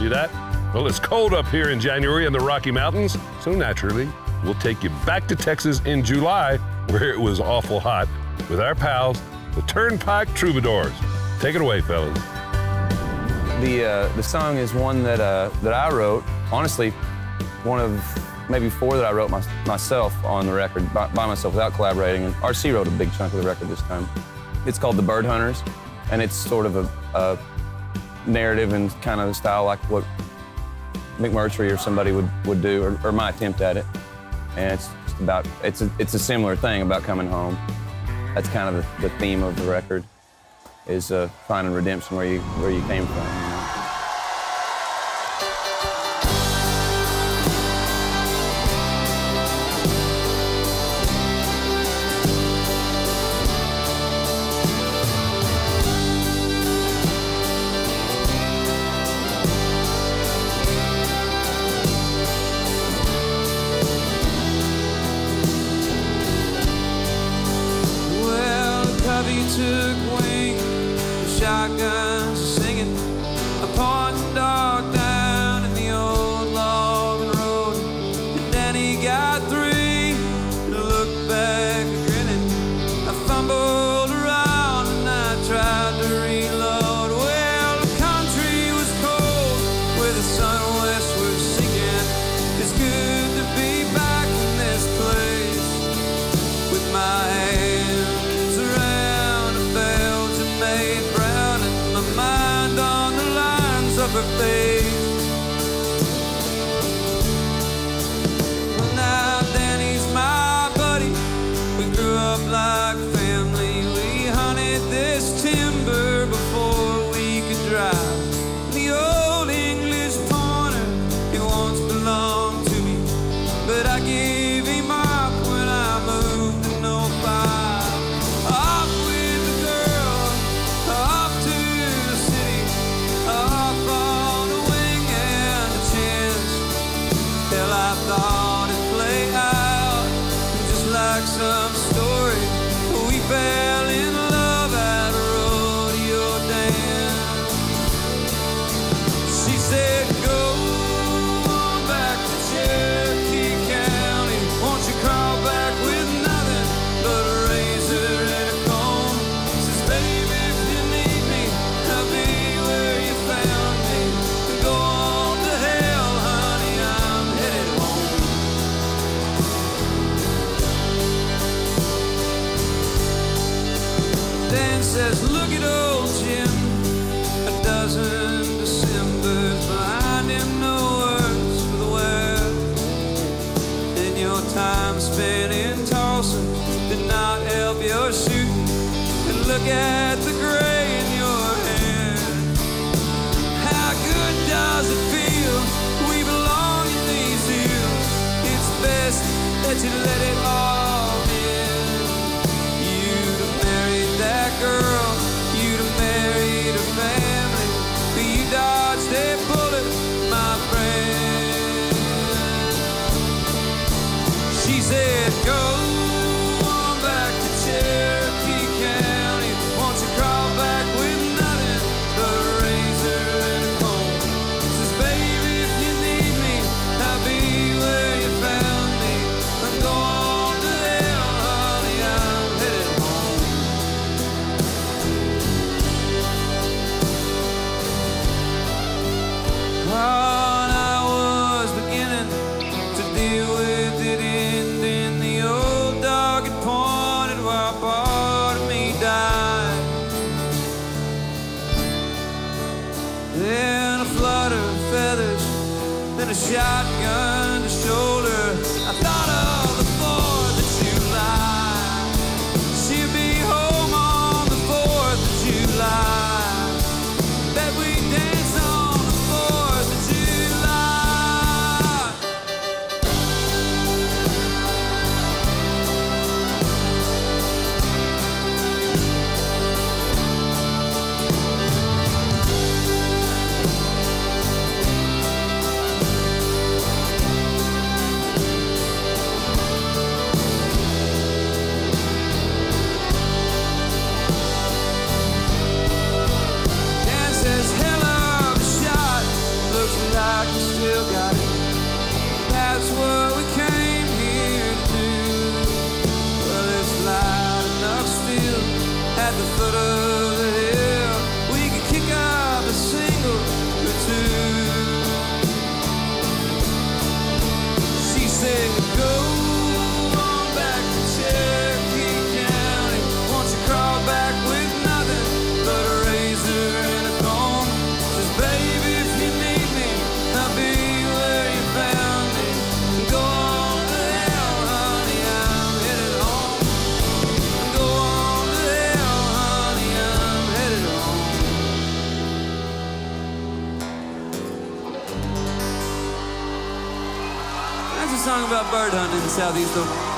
See that? Well, it's cold up here in January in the Rocky Mountains, so naturally, we'll take you back to Texas in July, where it was awful hot, with our pals, the Turnpike Troubadours. Take it away, fellas. The song is one that I wrote. Honestly, one of maybe 4 that I wrote myself on the record, by myself without collaborating. And RC wrote a big chunk of the record this time. It's called The Bird Hunters, and it's sort of a narrative and kind of the style like what McMurtry or somebody would do, or my attempt at it. And it's just about, it's a similar thing about coming home. That's kind of the theme of the record, is finding redemption where you came from. Took wing, the shotguns are singing, a pointing dog down in the old logging road. And then he got 3, and looked back grinning. I fumbled around and I tried to reload. Well, the country was cold, where the sun westward sinking. It's good to be back in this place with my hands around made brown and my mind on the lines of her face. Well, now Danny's my buddy. We grew up like family. We hunted this timber before we could drive. The old English pointer, he once belonged to me, but I gave him up when I moved to '05. I thought it'd play out just like some story. We fell in love at a rodeo dance. She said, go on back to Cherokee County. Won't you crawl back with nothing but a razor and a comb? Says, baby, if you need me, I'll be where you found me. Go on to hell, honey, I'm headed home. Dan says, look at old Jim, a dozen Decembers behind him, no words for the wear. And your time spent in Tulsa did not help your shooting. And look at the gray in your hair. How good does it feel? We belong in these hills. It's best that you let it all in. You'd have married that girl, you'd have married her family, but you dodged a bullet, my friend. She said, go on back to Cherokee County. Won't you crawl back with nothing but a razor and a comb? Says, baby, if you need me, I'll be where you found me. And go on to hell, honey, I'm headed home. When I was beginning to deal with it in the old dog had pointed while part of me died. Then a flutter of feathers, then a shotgun to shoulder. I thought of the 4th of July. She'll be home on the 4th of July. That we dance on the 4th of July. at the foot of the hill, we could kick up a single or two. She said, go on back to Cherokee County. Won't you crawl back with nothing but a razor and a comb? Says, baby, if you need me, I'll be where you found me. Go on to hell, honey, I'm headed home. Go on to hell, honey, I'm headed home. That's a song about bird hunting in the southeast of